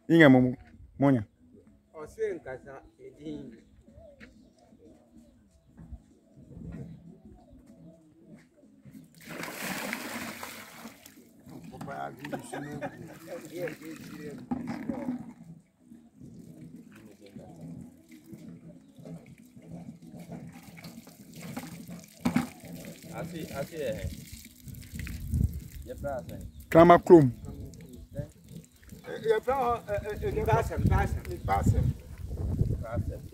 Inga monya. Ose nkasa edin. Papa agri sunu. Asi ya praça. Krama krom. Ya pra Passa. passa. Praça.